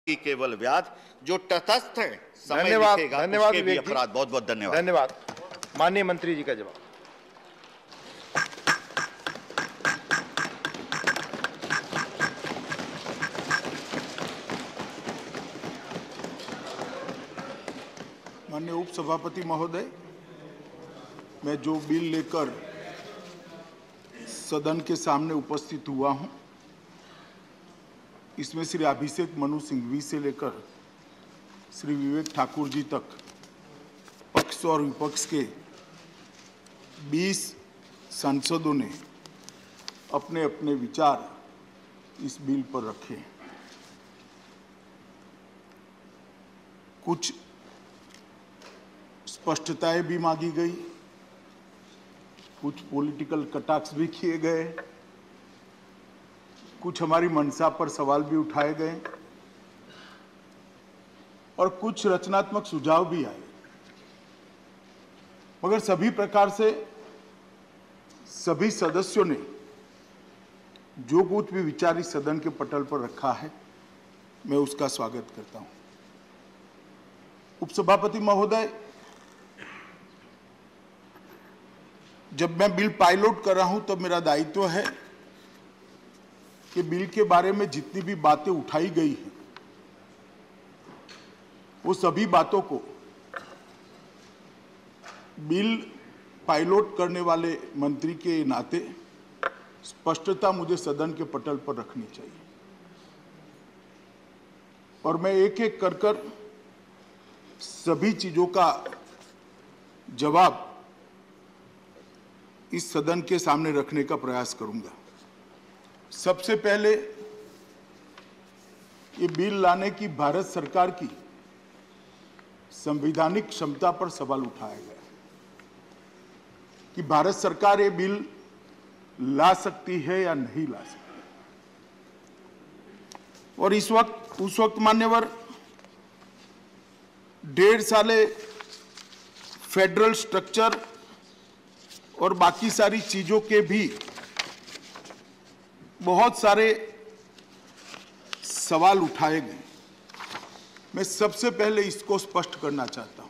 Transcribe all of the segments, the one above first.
की केवल व्याज जो तटस्थ है समय धन्यवाद। लिखेगा धन्यवाद उसके भी विवेक जी। अपराध। बहुत बहुत धन्यवाद। धन्यवाद। माननीय मंत्री जी का जवाब। माननीय उप सभापति महोदय, मैं जो बिल लेकर सदन के सामने उपस्थित हुआ हूं, इसमें श्री अभिषेक मनु सिंघवी से लेकर श्री विवेक ठाकुर जी तक पक्ष और विपक्ष के 20 सांसदों ने अपने अपने विचार इस बिल पर रखे। कुछ स्पष्टताएं भी मांगी गई, कुछ पॉलिटिकल कटाक्ष भी किए गए, कुछ हमारी मंशा पर सवाल भी उठाए गए और कुछ रचनात्मक सुझाव भी आए। मगर सभी प्रकार से सभी सदस्यों ने जो कुछ भी विचार इस सदन के पटल पर रखा है, मैं उसका स्वागत करता हूं। उपसभापति महोदय, जब मैं बिल पायलट कर रहा हूं तब मेरा दायित्व है कि बिल के बारे में जितनी भी बातें उठाई गई हैं, वो सभी बातों को बिल पायलट करने वाले मंत्री के नाते स्पष्टता मुझे सदन के पटल पर रखनी चाहिए और मैं एक एक कर सभी चीजों का जवाब इस सदन के सामने रखने का प्रयास करूंगा। सबसे पहले ये बिल लाने की भारत सरकार की संवैधानिक क्षमता पर सवाल उठाया गया कि भारत सरकार ये बिल ला सकती है या नहीं ला सकती। और उस वक्त मान्यवर 1.5 साल फेडरल स्ट्रक्चर और बाकी सारी चीजों के भी बहुत सारे सवाल उठाए गए। मैं सबसे पहले इसको स्पष्ट करना चाहता हूं।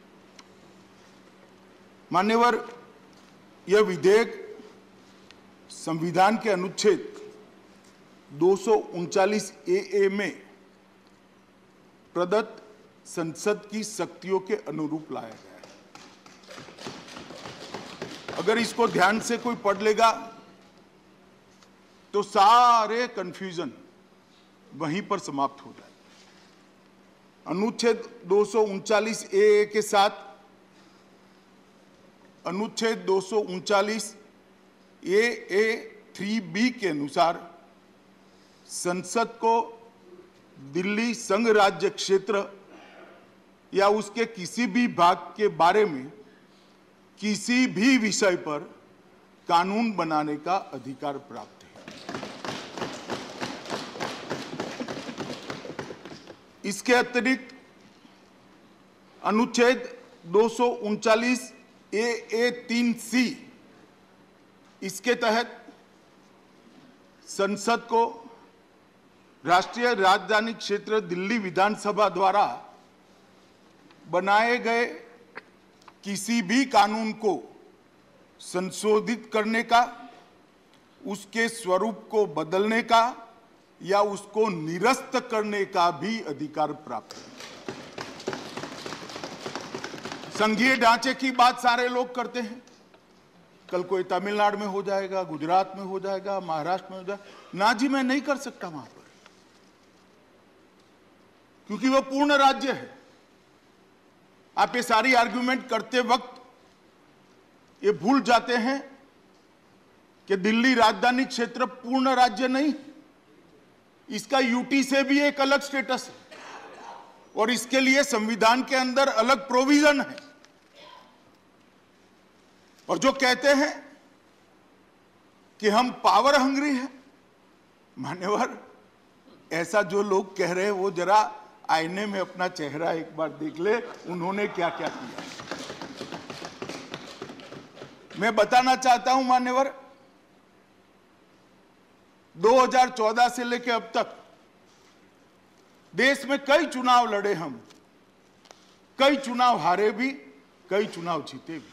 मान्यवर, यह विधेयक संविधान के अनुच्छेद 239 ए में प्रदत्त संसद की शक्तियों के अनुरूप लाया गया है। अगर इसको ध्यान से कोई पढ़ लेगा तो सारे कंफ्यूजन वहीं पर समाप्त हो जाए। अनुच्छेद 239 ए के साथ अनुच्छेद 239 ए 3B के अनुसार संसद को दिल्ली संघ राज्य क्षेत्र या उसके किसी भी भाग के बारे में किसी भी विषय पर कानून बनाने का अधिकार प्राप्त है। इसके अतिरिक्त अनुच्छेद 239 ए 3C, इसके तहत संसद को राष्ट्रीय राजधानी क्षेत्र दिल्ली विधानसभा द्वारा बनाए गए किसी भी कानून को संशोधित करने का, उसके स्वरूप को बदलने का या उसको निरस्त करने का भी अधिकार प्राप्त है। संघीय ढांचे की बात सारे लोग करते हैं, कल कोई तमिलनाडु में हो जाएगा, गुजरात में हो जाएगा, महाराष्ट्र में हो जाएगा। ना जी, मैं नहीं कर सकता वहां पर, क्योंकि वह पूर्ण राज्य है। आप ये सारी आर्ग्यूमेंट करते वक्त ये भूल जाते हैं कि दिल्ली राजधानी क्षेत्र पूर्ण राज्य नहीं, इसका यूटी से भी एक अलग स्टेटस है और इसके लिए संविधान के अंदर अलग प्रोविजन है। और जो कहते हैं कि हम पावर हंग्री हैं, मान्यवर, ऐसा जो लोग कह रहे हैं वो जरा आईने में अपना चेहरा एक बार देख ले, उन्होंने क्या क्या किया। मैं बताना चाहता हूं मान्यवर, 2014 से लेकर अब तक देश में कई चुनाव लड़े हम, कई चुनाव हारे भी, कई चुनाव जीते भी।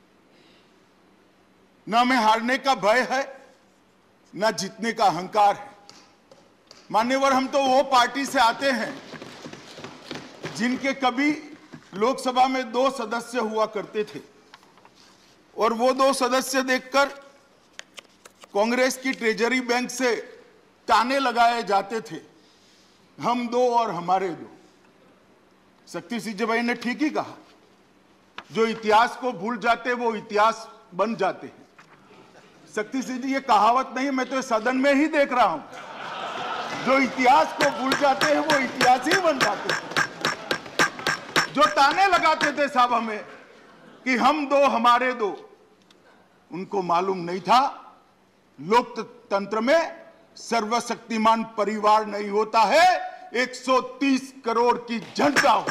न हमें हारने का भय है, न जीतने का अहंकार है। मान्यवर, हम तो वो पार्टी से आते हैं जिनके कभी लोकसभा में 2 सदस्य हुआ करते थे, और वो 2 सदस्य देखकर कांग्रेस की ट्रेजरी बैंक से ताने लगाए जाते थे, हम 2 और हमारे 2। शक्ति सिंह भाई ने ठीक ही कहा, जो इतिहास को भूल जाते वो इतिहास बन जाते हैं। शक्ति सिंह जी, ये कहावत नहीं, मैं तो सदन में ही देख रहा हूं। जो इतिहास को भूल जाते हैं वो इतिहास ही बन जाते हैं। जो ताने लगाते थे साहब हमें कि हम 2 हमारे 2, उनको मालूम नहीं था लोकतंत्र में सर्वशक्तिमान परिवार नहीं होता है, 130 करोड़ की जनता हो,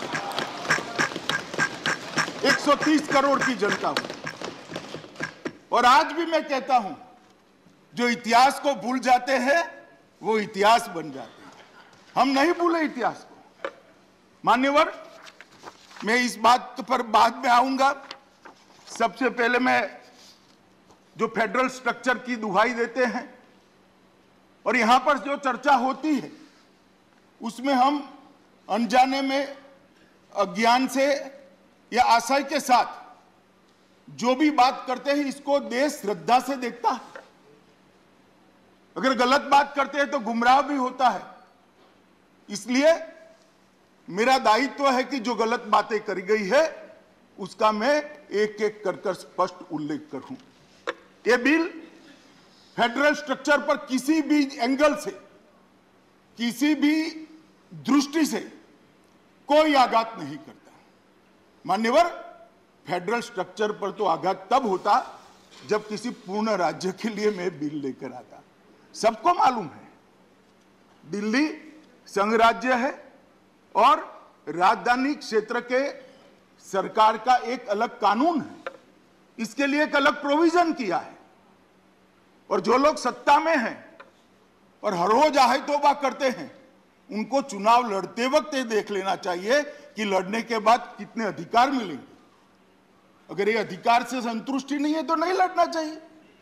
130 करोड़ की जनता हो। और आज भी मैं कहता हूं, जो इतिहास को भूल जाते हैं वो इतिहास बन जाते हैं। हम नहीं भूले इतिहास को। मान्यवर, मैं इस बात पर बाद में आऊंगा। सबसे पहले मैं जो फेडरल स्ट्रक्चर की दुहाई देते हैं और यहां पर जो चर्चा होती है उसमें हम अनजाने में, अज्ञान से या आशय के साथ जो भी बात करते हैं, इसको देश श्रद्धा से देखता है। अगर गलत बात करते हैं तो गुमराह भी होता है। इसलिए मेरा दायित्व है कि जो गलत बातें करी गई है उसका मैं एक एक कर स्पष्ट उल्लेख करूं। यह बिल फेडरल स्ट्रक्चर पर किसी भी एंगल से, किसी भी दृष्टि से कोई आघात नहीं करता। मान्यवर, फेडरल स्ट्रक्चर पर तो आघात तब होता जब किसी पूर्ण राज्य के लिए मैं बिल लेकर आता। सबको मालूम है दिल्ली संघ राज्य है और राजधानी क्षेत्र के सरकार का एक अलग कानून है, इसके लिए एक अलग प्रोविजन किया है। और जो लोग सत्ता में हैं और हर रोज आहे तौबा करते हैं, उनको चुनाव लड़ते वक्त ये देख लेना चाहिए कि लड़ने के बाद कितने अधिकार मिलेंगे। अगर ये अधिकार से संतुष्टि नहीं है तो नहीं लड़ना चाहिए।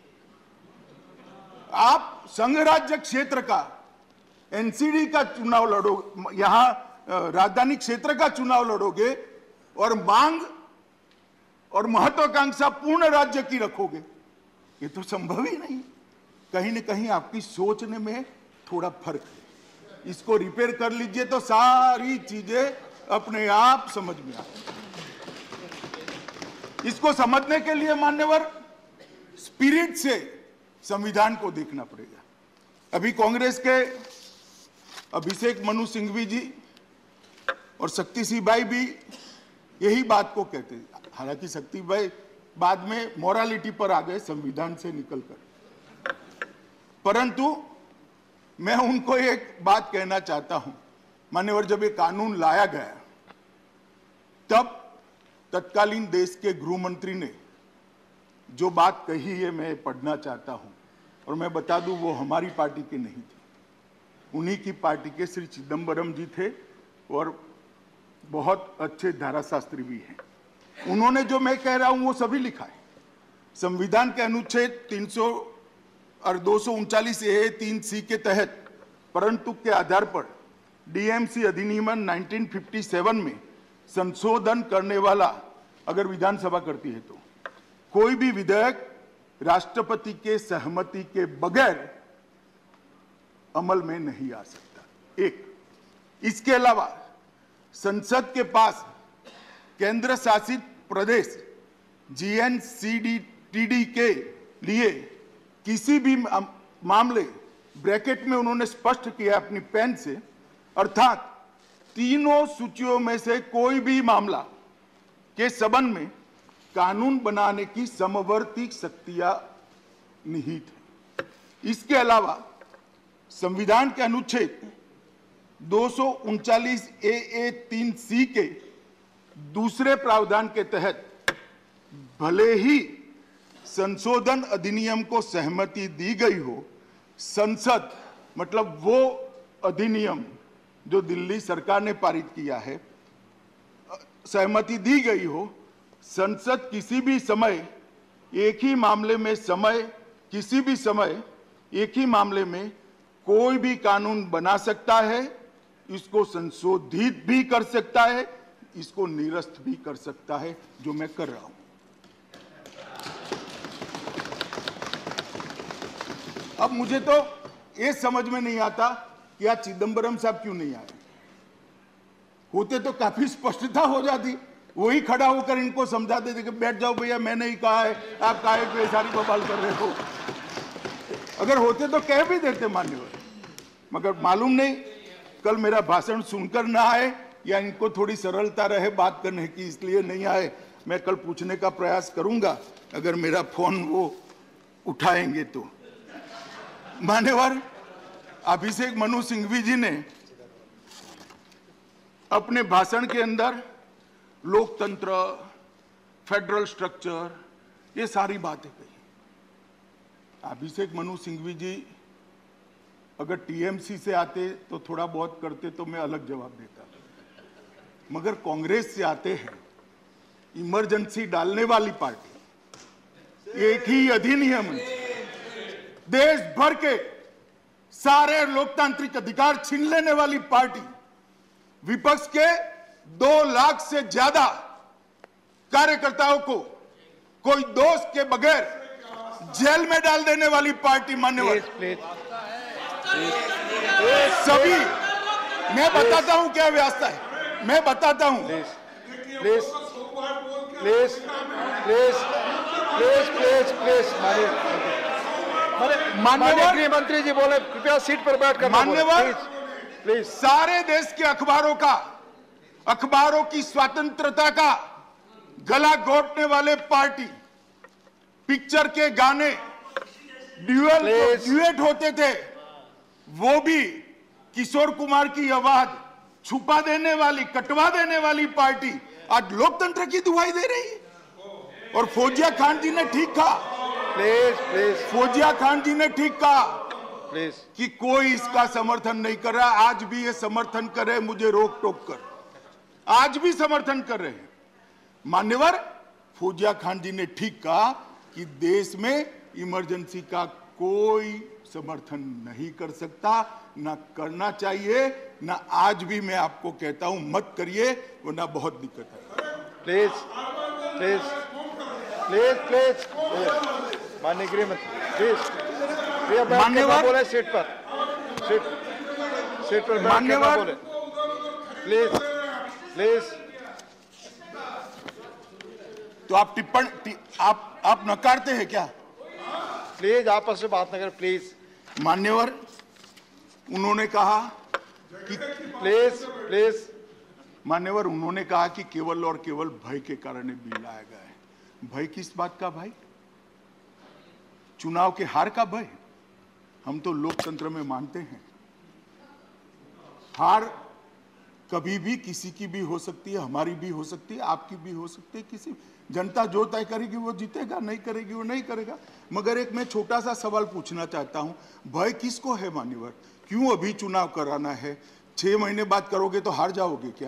आप संघ राज्य क्षेत्र का, एनसीडी का चुनाव लड़ोगे, यहां राजधानी क्षेत्र का चुनाव लड़ोगे और मांग और महत्वाकांक्षा पूर्ण राज्य की रखोगे, ये तो संभव ही नहीं। कहीं न कहीं आपकी सोचने में थोड़ा फर्क है। इसको रिपेयर कर लीजिए तो सारी चीजें अपने आप समझ में आती। इसको समझने के लिए मान्यवर स्पिरिट से संविधान को देखना पड़ेगा। अभी कांग्रेस के अभिषेक मनु सिंघवी जी और शक्ति सिंह भाई भी यही बात को कहते हैं। हालांकि शक्ति भाई बाद में मोरालिटी पर आ गए संविधान से निकलकर, परंतु मैं उनको एक बात कहना चाहता हूं। मान्यवर, जब ये कानून लाया गया तब तत्कालीन देश के गृह मंत्री ने जो बात कही है मैं पढ़ना चाहता हूं, और मैं बता दूं वो हमारी पार्टी के नहीं थे, उन्हीं की पार्टी के श्री चिदंबरम जी थे और बहुत अच्छे धाराशास्त्री भी हैं। उन्होंने जो मैं कह रहा हूं वो सभी लिखा है। संविधान के अनुच्छेद 300 और 239A 3C के तहत परंतु के आधार पर डीएमसी अधिनियम 1957 में संशोधन करने वाला अगर विधानसभा करती है तो कोई भी विधेयक राष्ट्रपति के सहमति के बगैर अमल में नहीं आ सकता। एक, इसके अलावा संसद के पास केंद्र शासित प्रदेश GNCDTD के लिए किसी भी मामले, ब्रैकेट में उन्होंने स्पष्ट किया अपनी पेन से, अर्थात तीनों सूचियों में से कोई भी मामला के संबंध में कानून बनाने की समवर्ती शक्तियां निहित है। इसके अलावा संविधान के अनुच्छेद 239AA 3C के दूसरे प्रावधान के तहत भले ही संशोधन अधिनियम को सहमति दी गई हो, संसद मतलब वो अधिनियम जो दिल्ली सरकार ने पारित किया है, सहमति दी गई हो, संसद किसी भी समय एक ही मामले में किसी भी समय एक ही मामले में कोई भी कानून बना सकता है, इसको संशोधित भी कर सकता है, इसको निरस्त भी कर सकता है, जो मैं कर रहा हूं। अब मुझे तो ये समझ में नहीं आता कि आज चिदंबरम साहब क्यों नहीं आए। होते तो काफी स्पष्टता हो जाती, वही खड़ा होकर इनको समझा देते कि बैठ जाओ भैया, मैंने ही कहा है, आप काहे पे सारी बवाल कर रहे हो। अगर होते तो कह भी देते मान्यवर, मगर मालूम नहीं कल मेरा भाषण सुनकर ना आए या इनको थोड़ी सरलता रहे बात करने की, इसलिए नहीं आए। मैं कल पूछने का प्रयास करूंगा अगर मेरा फोन वो उठाएंगे तो। मान्यवर अभिषेक मनु सिंघवी जी ने अपने भाषण के अंदर लोकतंत्र, फेडरल स्ट्रक्चर, ये सारी बातें कही। अभिषेक मनु सिंघवी जी अगर टीएमसी से आते तो थोड़ा बहुत करते तो मैं अलग जवाब देता, मगर कांग्रेस से आते हैं, इमरजेंसी डालने वाली पार्टी, एक ही अधिनियम देश भर के सारे लोकतांत्रिक अधिकार छीन लेने वाली पार्टी, विपक्ष के 2 लाख से ज्यादा कार्यकर्ताओं को कोई दोष के बगैर जेल में डाल देने वाली पार्टी, मान्यवर सभी। मैं बताता हूं क्या व्यवस्था है, मैं बताता हूं। माननीय गृह मंत्री जी बोले, कृपया सीट पर बैठ कर। मान्यवर प्लीज, सारे देश के अखबारों की स्वतंत्रता का गला घोटने वाले पार्टी, पिक्चर के गाने ड्यूएट होते थे, वो भी किशोर कुमार की आवाज छुपा देने वाली, कटवा देने वाली पार्टी आज लोकतंत्र की दुहाई दे रही है। और फौजिया खान जी ने ठीक कहा, फौजिया खान जी ने ठीक कहा कि कोई इसका समर्थन नहीं कर रहा। आज भी ये समर्थन कर रहे, मुझे रोक टोक कर आज भी समर्थन कर रहे हैं। मान्यवर फौजिया खान जी ने ठीक कहा कि देश में इमरजेंसी का कोई समर्थन नहीं कर सकता, ना करना चाहिए, ना आज भी मैं आपको कहता हूं मत करिए, वरना बहुत दिक्कत है। प्लीज प्लीज प्लीज प्लीज, माननीय गृह मंत्री प्लीज, मान्यवर बोले सीट पर, सीट पर मान्यवर बोले, प्लीज प्लीज। तो आप टिप्पणी आप नकारते हैं क्या? प्लीज आपस में बात न करें, प्लीज। मान्यवर उन्होंने कहा कि प्लीज प्लीज, मान्यवर उन्होंने कहा कि केवल और केवल भय के कारण बिल लाया गया है। भय किस बात का भय? चुनाव के हार का भय? हम तो लोकतंत्र में मानते हैं हार कभी भी किसी की भी हो सकती है, हमारी भी हो सकती है, आपकी भी हो सकती है, किसी जनता जो तय करेगी वो जीतेगा, नहीं करेगी वो नहीं करेगा। मगर एक मैं छोटा सा सवाल पूछना चाहता हूं, भय किसको है मान्यवर? क्यों अभी चुनाव कराना है? 6 महीने बाद करोगे तो हार जाओगे क्या?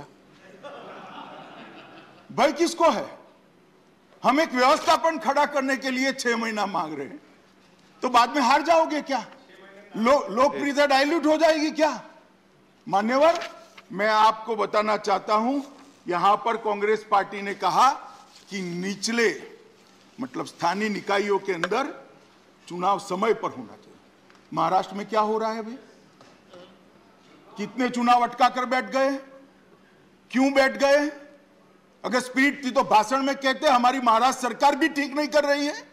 भय किसको है? हम एक व्यवस्थापन खड़ा करने के लिए 6 महीना मांग रहे हैं, तो बाद में हार जाओगे क्या? लोकप्रियता डाइल्यूट हो जाएगी क्या? मान्यवर मैं आपको बताना चाहता हूं, यहां पर कांग्रेस पार्टी ने कहा कि निचले मतलब स्थानीय निकायों के अंदर चुनाव समय पर होना चाहिए। महाराष्ट्र में क्या हो रहा है अभी? कितने चुनाव अटका कर बैठ गए? क्यों बैठ गए? अगर स्पिरिट थी तो भाषण में कहते हमारी महाराष्ट्र सरकार भी ठीक नहीं कर रही है।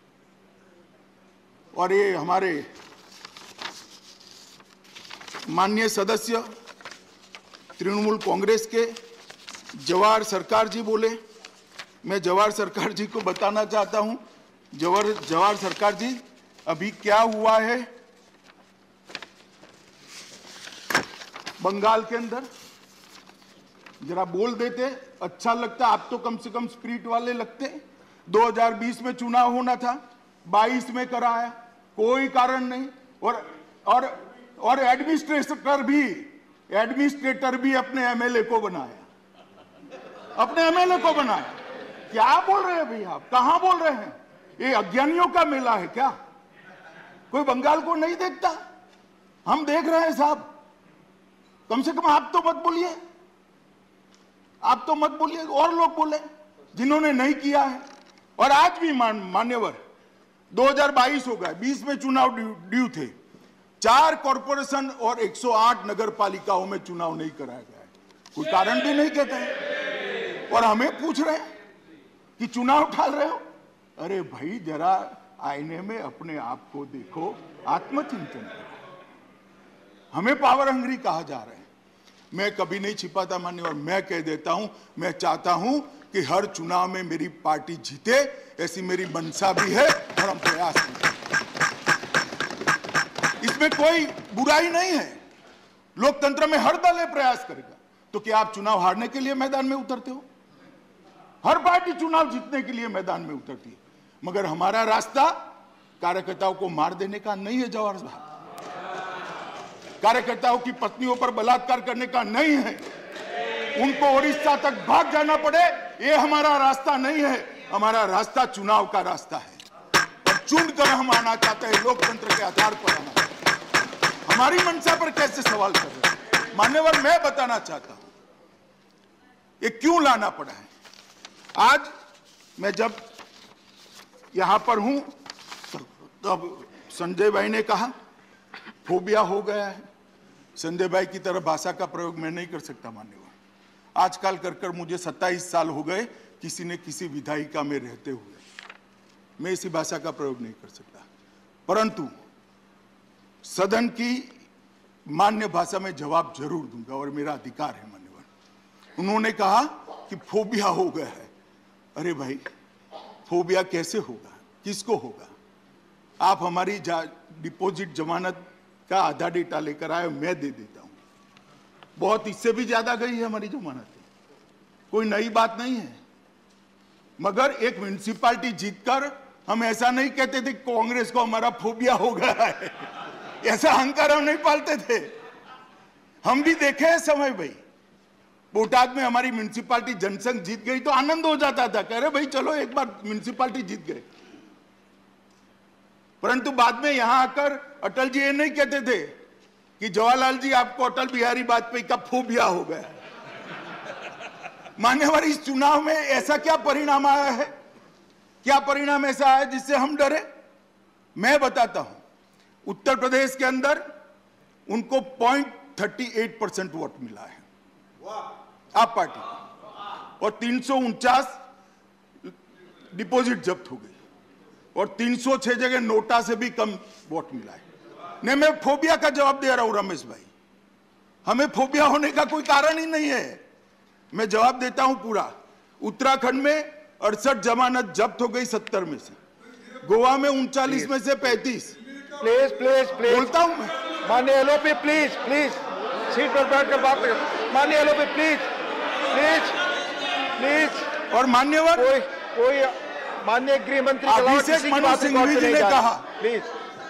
और ये हमारे माननीय सदस्य तृणमूल कांग्रेस के जवाहर सरकार जी बोले, मैं जवाहर सरकार जी को बताना चाहता हूं, जवाहर सरकार जी अभी क्या हुआ है बंगाल के अंदर, जरा बोल देते अच्छा लगता। आप तो कम से कम स्पिरिट वाले लगते। 2020 में चुनाव होना था, 22 में कराया, कोई कारण नहीं। और एडमिनिस्ट्रेटर भी एडमिनिस्ट्रेटर भी अपने एमएलए को बनाया, अपने एमएलए को बनाया। क्या बोल रहे हैं भाई आप, कहां बोल रहे हैं? ये अज्ञानियों का मेला है क्या? कोई बंगाल को नहीं देखता? हम देख रहे हैं साहब। कम से कम आप तो मत बोलिए, आप तो मत बोलिए, और लोग बोले जिन्होंने नहीं किया है। और आज भी मान्यवर 2022 हो गया, 20 में चुनाव ड्यू थे, 4 कॉरपोरेशन और 108 नगर पालिकाओं में चुनाव नहीं कराया गया है। कोई कारण भी नहीं कहते हैं और हमें पूछ रहे हैं कि चुनाव ठाल रहे हो। अरे भाई, जरा आईने में अपने आप को देखो, आत्मचिंतन करो। हमें पावर हंग्री कहा जा रहा है। मैं कभी नहीं छिपाता मान्यवर, मैं कह देता हूं, मैं चाहता हूं कि हर चुनाव में मेरी पार्टी जीते, ऐसी मेरी मंशा भी है और हम प्रयास करें। इसमें कोई बुराई नहीं है। लोकतंत्र में हर दल प्रयास करेगा। तो क्या आप चुनाव हारने के लिए मैदान में उतरते हो? हर पार्टी चुनाव जीतने के लिए मैदान में उतरती है, मगर हमारा रास्ता कार्यकर्ताओं को मार देने का नहीं है जवाहर साहब, कार्यकर्ताओं की पत्नियों पर बलात्कार करने का नहीं है, उनको उड़ीसा तक भाग जाना पड़े, ये हमारा रास्ता नहीं है। हमारा रास्ता चुनाव का रास्ता है और चुनकर हम आना चाहते हैं, लोकतंत्र के आधार पर आना चाहते हैं। हमारी मंशा पर कैसे सवाल कर रहे हैं मान्यवर? मैं बताना चाहता हूं ये क्यों लाना पड़ा है। आज मैं जब यहां पर हूं तब संजय भाई ने कहा फोबिया हो गया है। संजय भाई की तरह भाषा का प्रयोग मैं नहीं कर सकता मान्यवर। आजकल कर मुझे 27 साल हो गए किसी ने किसी विधायिका में रहते हुए, मैं इसी भाषा का प्रयोग नहीं कर सकता, परंतु सदन की मान्य भाषा में जवाब जरूर दूंगा और मेरा अधिकार है मान्यवर। उन्होंने कहा कि फोबिया हो गया है। अरे भाई, फोबिया कैसे होगा, किसको होगा? आप हमारी डिपॉजिट जमानत का आधा डेटा लेकर आए, मैं दे देता हूं। बहुत इससे भी ज्यादा गई है हमारी जमानत, कोई नई बात नहीं है। मगर एक म्युनिसिपैलिटी जीतकर हम ऐसा नहीं कहते थे कांग्रेस को हमारा फोबिया हो गया है, ऐसा अहंकार हम नहीं पालते थे। हम भी देखे हैं समय भाई, बोटाद में हमारी म्युनिसिपैलिटी जनसंघ जीत गई तो आनंद हो जाता था, कह रहे भाई चलो एक बार म्युनिसिपैलिटी जीत गए। परंतु बाद में यहां आकर अटल जी ये नहीं कहते थे कि जवाहरलाल जी आपको अटल बिहारी वाजपेयी का फोबिया हो गया। मान्यवर, इस चुनाव में ऐसा क्या परिणाम आया है, क्या परिणाम ऐसा आया जिससे हम डरे? मैं बताता हूं। उत्तर प्रदेश के अंदर उनको 0.38% वोट मिला है आप पार्टी, और 349 डिपॉजिट जब्त हो गई और 306 जगह नोटा से भी कम वोट मिला है। नहीं, मैं फोबिया का जवाब दे रहा हूं रमेश भाई, हमें फोबिया होने का कोई कारण ही नहीं है। मैं जवाब देता हूं पूरा। उत्तराखंड में 68 जमानत जब्त हो गई 70 में से, गोवा में 39 में से 35। प्लीज प्लीज प्लीज बोलता हूं मैं। माननीय एलओपी प्लीज प्लीज सीट पर बैठकर बात करें। माननीय एलओपी प्लीज प्लीज प्लीज। और मान्यवर, कोई माननीय गृह मंत्री अभिषेक मनु सिंघवी जी ने कहा, प्लीज,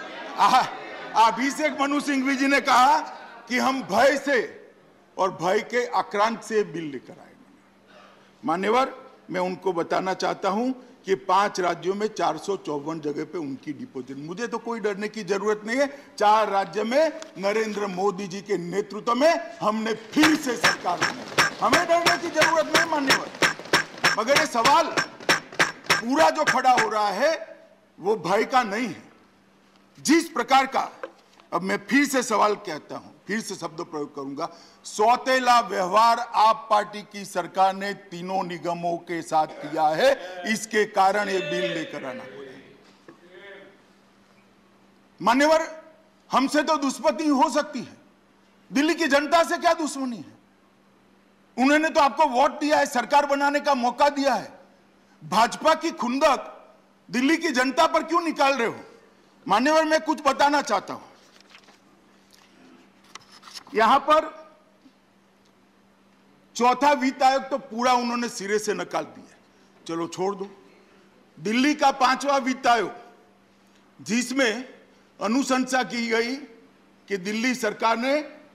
अभिषेक मनु सिंघवी जी ने कहा कि हम भय से और भय के आक्रांत से बिल लेकर आए। मान्यवर, मैं उनको बताना चाहता हूं कि 5 राज्यों में 454 जगह पे उनकी डिपॉजिट, मुझे तो कोई डरने की जरूरत नहीं है। 4 राज्य में नरेंद्र मोदी जी के नेतृत्व में हमने फिर से सरकार बनाई, हमें डरने की जरूरत नहीं मान्यवर। मगर ये सवाल पूरा जो खड़ा हो रहा है वो भय का नहीं है। जिस प्रकार का, अब मैं फिर से सवाल कहता हूं, फिर से शब्द प्रयोग करूंगा, सौतेला व्यवहार आप पार्टी की सरकार ने तीनों निगमों के साथ किया है, इसके कारण ये बिल लेकर आना पड़ा। मान्यवर, हमसे तो दुश्मनी हो सकती है, दिल्ली की जनता से क्या दुश्मनी है? उन्होंने तो आपको वोट दिया है, सरकार बनाने का मौका दिया है। भाजपा की खुंदक दिल्ली की जनता पर क्यों निकाल रहे हो? मान्यवर, मैं कुछ बताना चाहता हूं। यहां पर चौथा वित्त आयोग तो पूरा उन्होंने सिरे से निकाल दिया, चलो छोड़ दो। दिल्ली का 5वां वित्त आयोग, जिसमें अनुशंसा की गई कि दिल्ली सरकार ने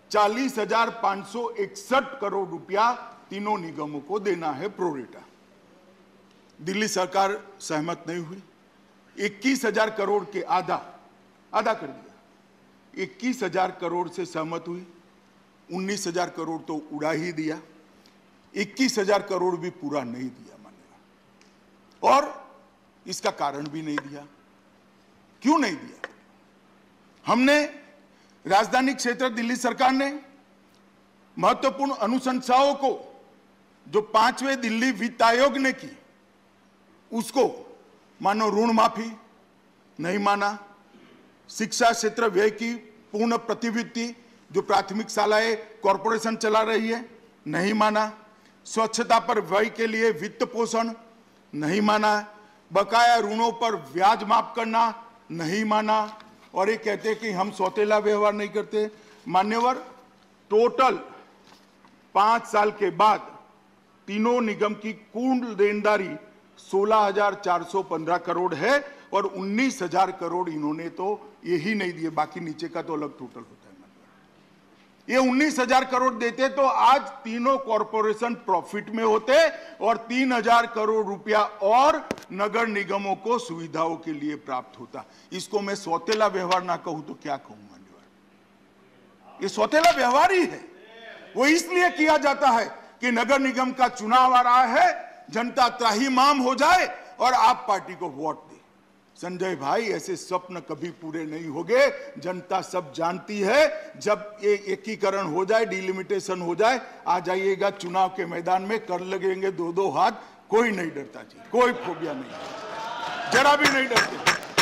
40,561 करोड़ रुपया तीनों निगमों को देना है प्रोरेटा। दिल्ली सरकार सहमत नहीं हुई, 21,000 करोड़ के आधा कर दिया। 21,000 करोड़ से सहमत हुई, 19,000 करोड़ तो उड़ा ही दिया, 21,000 करोड़ भी पूरा नहीं दिया मान्यवर, और इसका कारण भी नहीं दिया। क्यों नहीं दिया? हमने राजधानी क्षेत्र दिल्ली सरकार ने महत्वपूर्ण अनुशंसाओं को जो 5वें दिल्ली वित्त आयोग ने की, उसको मानो ऋण माफी नहीं माना, शिक्षा क्षेत्र व्यय की पूर्ण प्रतिवृत्ति जो प्राथमिक शालाएं कॉरपोरेशन चला रही है नहीं माना, स्वच्छता पर व्यय के लिए वित्त पोषण नहीं माना, बकाया ऋणों पर ब्याज माफ करना नहीं माना, और ये कहते हैं कि हम सौतेला व्यवहार नहीं करते। मान्यवर, टोटल 5 साल के बाद तीनों निगम की कुल देनदारी 16,415 करोड़ है, और 19,000 करोड़ इन्होंने तो यही नहीं दिए, बाकी नीचे का तो अलग टोटल होता है। ये 19,000 करोड़ देते तो आज तीनों कॉरपोरेशन प्रॉफिट में होते और 3,000 करोड़ रुपया और नगर निगमों को सुविधाओं के लिए प्राप्त होता। इसको मैं सौतेला व्यवहार ना कहूं तो क्या कहूं मान्यवर? ये सौतेला व्यवहार ही है। वो इसलिए किया जाता है कि नगर निगम का चुनाव आ रहा है, जनता त्राहिमाम हो जाए और आप पार्टी को वोट दे। संजय भाई, ऐसे स्वप्न कभी पूरे नहीं होंगे। जनता सब जानती है, जब ये एकीकरण हो जाए, डिलिमिटेशन हो जाए, आ जाइएगा चुनाव के मैदान में, कर लगेंगे 2-2 हाथ, कोई नहीं डरता जी, कोई फोबिया नहीं, जरा भी नहीं डरते।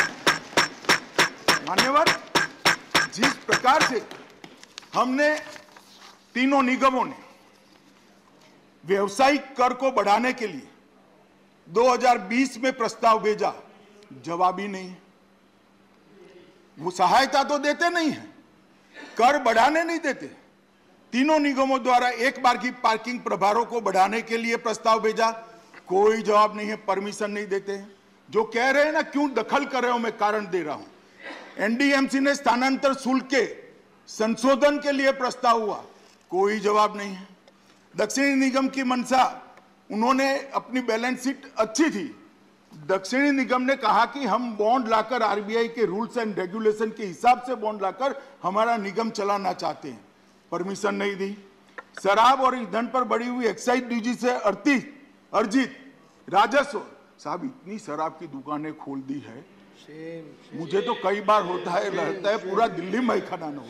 मान्यवर, जिस प्रकार से हमने तीनों निगमों ने व्यवसायिक कर को बढ़ाने के लिए 2020 में प्रस्ताव भेजा, जवाब ही नहीं। वो सहायता तो देते नहीं है, कर बढ़ाने नहीं देते। तीनों निगमों द्वारा एक बार की पार्किंग प्रभारों को बढ़ाने के लिए प्रस्ताव भेजा, कोई जवाब नहीं है, परमिशन नहीं देते हैं। जो कह रहे हैं ना, क्यों दखल कर रहे हो, मैं कारण दे रहा हूं। एनडीएमसी ने स्थानांतर शुल्क के संशोधन के लिए प्रस्ताव हुआ, कोई जवाब नहीं है। दक्षिणी निगम की मंशा, उन्होंने अपनी बैलेंस शीट अच्छी थी, दक्षिणी निगम ने कहा कि हम बॉन्ड लाकर आरबीआई के रूल्स एंड रेगुलेशन के हिसाब से बॉन्ड लाकर हमारा निगम चलाना चाहते हैं, परमिशन नहीं दी। शराब और ईंधन पर बढ़ी हुई एक्साइज ड्यूटी से अर्जित राजस्व, साहब इतनी शराब की दुकानें खोल दी है, मुझे तो कई बार होता है, लगता है पूरा दिल्ली मैखाना न हो।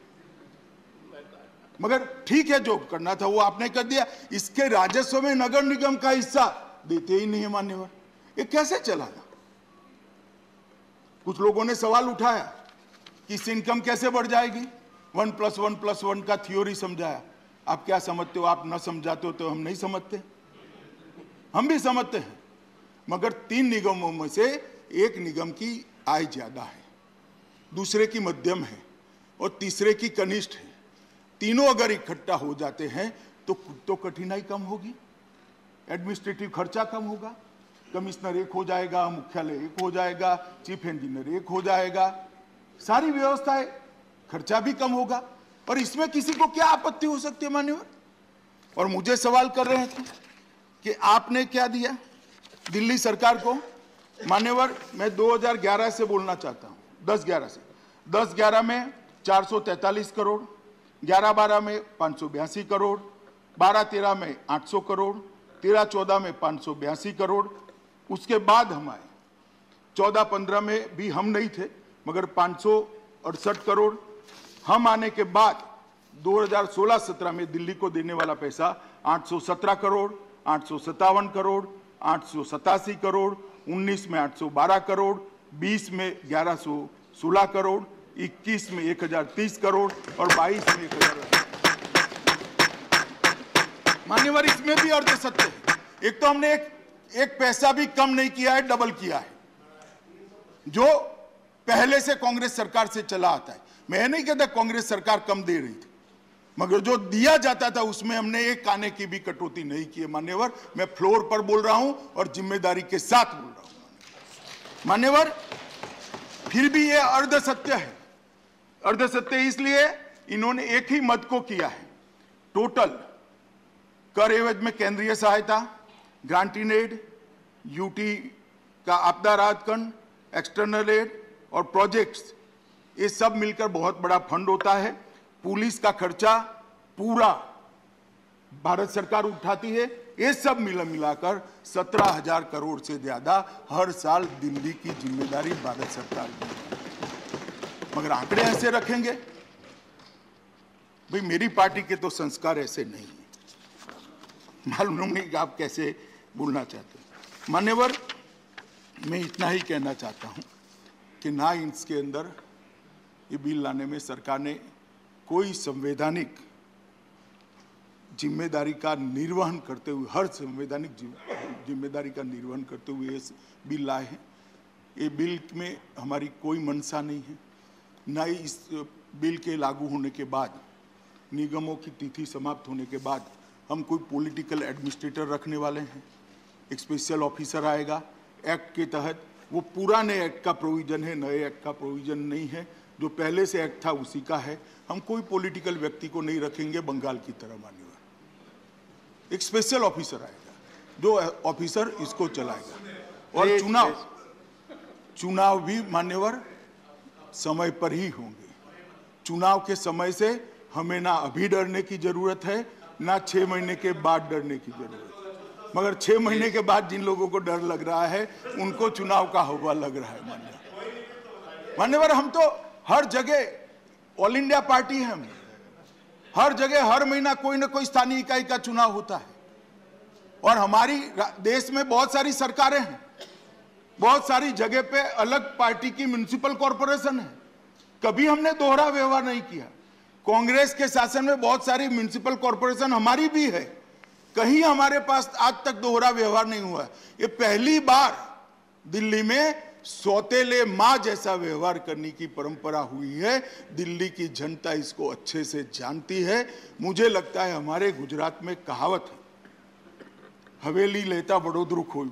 मगर ठीक है, जो करना था वो आपने कर दिया। इसके राजस्व में नगर निगम का हिस्सा देते ही नहीं है मान्यवर, ये कैसे चलाना? कुछ लोगों ने सवाल उठाया कि इससे इनकम कैसे बढ़ जाएगी। 1+1+1 का थ्योरी समझाया। आप क्या समझते हो? आप न समझाते हो तो हम नहीं समझते, हम भी समझते हैं। मगर 3 निगमों में से एक निगम की आय ज्यादा है, दूसरे की मध्यम है और तीसरे की कनिष्ठ है। तीनों अगर इकट्ठा हो जाते हैं तो कठिनाई कम होगी, एडमिनिस्ट्रेटिव खर्चा कम होगा, कमिश्नर एक हो जाएगा, मुख्यालय एक हो जाएगा, चीफ इंजीनियर एक हो जाएगा, सारी व्यवस्थाएं, खर्चा भी कम होगा। और इसमें किसी को क्या आपत्ति हो सकती है मान्यवर? और मुझे सवाल कर रहे थे कि आपने क्या दिया दिल्ली सरकार को। मान्यवर, मैं 2011 से बोलना चाहता हूं, 10-11 से। 10-11 में 443 करोड़, 11-12 में 582 करोड़, 12-13 में 800 करोड़, 13-14 में 582 करोड़। उसके बाद हम आए, 14-15 में भी हम नहीं थे, मगर 568 करोड़। हम आने के बाद 2016-17 में दिल्ली को देने वाला पैसा 817 करोड़, 857 करोड़, 887 करोड़, 19 में 812 करोड़, 20 में 1116 करोड़, 21 में 1030 करोड़ और 22 में 1000। मान्यवर, इसमें भी अर्ध सत्य है। एक तो हमने एक पैसा भी कम नहीं किया है, डबल किया है, जो पहले से कांग्रेस सरकार से चला आता है। मैं नहीं कहता कांग्रेस सरकार कम दे रही थी, मगर जो दिया जाता था उसमें हमने एक आने की भी कटौती नहीं की है मान्यवर। मैं फ्लोर पर बोल रहा हूं और जिम्मेदारी के साथ बोल रहा हूं मान्यवर। फिर भी यह अर्ध सत्य है। अर्ध सत्य इसलिए इन्होंने एक ही मद को किया है। टोटल कर एवज में केंद्रीय सहायता, ग्रांट इन एड, यूटी का आपदा राहत फंड, एक्सटर्नल एड और प्रोजेक्ट्स, ये सब मिलकर बहुत बड़ा फंड होता है। पुलिस का खर्चा पूरा भारत सरकार उठाती है। ये सब मिलाकर 17,000 करोड़ से ज्यादा हर साल दिल्ली की जिम्मेदारी भारत सरकार की है। मगर आंकड़े ऐसे रखेंगे, भाई मेरी पार्टी के तो संस्कार ऐसे नहीं है, मालूम नहीं कि आप कैसे बोलना चाहते हैं। मान्यवर, मैं इतना ही कहना चाहता हूं कि ना इसके अंदर ये बिल लाने में सरकार ने कोई संवैधानिक जिम्मेदारी का निर्वहन करते हुए, हर संवैधानिक जिम्मेदारी का निर्वहन करते हुए ये बिल लाए हैं। ये बिल में हमारी कोई मंशा नहीं है, ना ही इस बिल के लागू होने के बाद, निगमों की तिथि समाप्त होने के बाद हम कोई पॉलिटिकल एडमिनिस्ट्रेटर रखने वाले हैं। एक स्पेशल ऑफिसर आएगा एक्ट के तहत, वो पुराने एक्ट का प्रोविजन है, नए एक्ट का प्रोविजन नहीं है। जो पहले से एक्ट था उसी का है। हम कोई पॉलिटिकल व्यक्ति को नहीं रखेंगे बंगाल की तरह। मान्यवर, एक स्पेशल ऑफिसर आएगा जो ऑफिसर इसको चलाएगा। और चुनाव भी मान्यवर समय पर ही होंगे। चुनाव के समय से हमें ना अभी डरने की जरूरत है, ना 6 महीने के बाद डरने की जरूरत है। मगर 6 महीने के बाद जिन लोगों को डर लग रहा है उनको चुनाव का हवा लग रहा है। मान्यवर, हम तो हर जगह ऑल इंडिया पार्टी है, हम हर जगह हर महीना कोई ना कोई स्थानीय इकाई का चुनाव होता है। और हमारी देश में बहुत सारी सरकारें हैं, बहुत सारी जगह पे अलग पार्टी की म्युनिसिपल कॉरपोरेशन है। कभी हमने दोहरा व्यवहार नहीं किया। कांग्रेस के शासन में बहुत सारी म्युनिसिपल कॉरपोरेशन हमारी भी है, कहीं हमारे पास आज तक दोहरा व्यवहार नहीं हुआ। ये पहली बार दिल्ली में सौतेले मां जैसा व्यवहार करने की परंपरा हुई है। दिल्ली की जनता इसको अच्छे से जानती है। मुझे लगता है हमारे गुजरात में कहावत है, हवेली लेता वडोदरू खोयूं।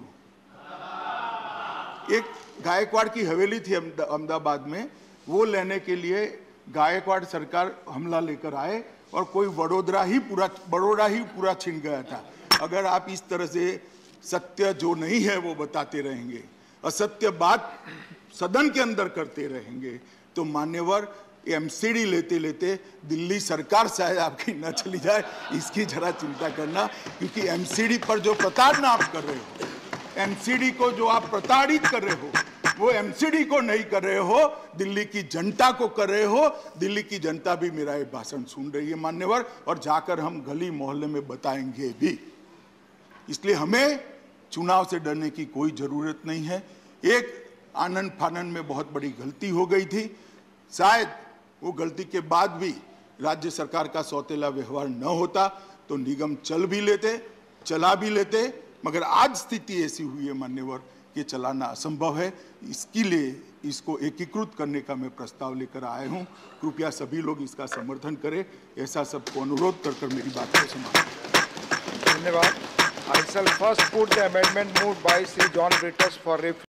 एक गायकवाड़ की हवेली थी अहमदाबाद में, वो लेने के लिए गायकवाड़ सरकार हमला लेकर आए और कोई बड़ोड़ा ही पूरा छिन गया था। अगर आप इस तरह से सत्य जो नहीं है वो बताते रहेंगे, असत्य बात सदन के अंदर करते रहेंगे, तो मान्यवर एमसीडी लेते लेते दिल्ली सरकार शायद आपकी न चली जाए, इसकी जरा चिंता करना। क्योंकि एमसीडी पर जो प्रताड़ना आप कर रहे हो, एमसीडी को जो आप प्रताड़ित कर रहे हो, वो एमसीडी को नहीं कर रहे हो, दिल्ली की जनता को कर रहे हो। दिल्ली की जनता भी मेरा ये भाषण सुन रही है मान्यवर, और जाकर हम गली मोहल्ले में बताएंगे भी। इसलिए हमें चुनाव से डरने की कोई जरूरत नहीं है। एक आनंद फानंद में बहुत बड़ी गलती हो गई थी, शायद वो गलती के बाद भी राज्य सरकार का सौतेला व्यवहार न होता तो निगम चला भी लेते। मगर आज स्थिति ऐसी हुई है मान्यवर कि चलाना असंभव है। इसके लिए इसको एकीकृत करने का मैं प्रस्ताव लेकर आया हूं। कृपया सभी लोग इसका समर्थन करें, ऐसा सबको अनुरोध कर मेरी बात को समाप्त। धन्यवाद। I shall first put the amendment moved by Sri John Britus for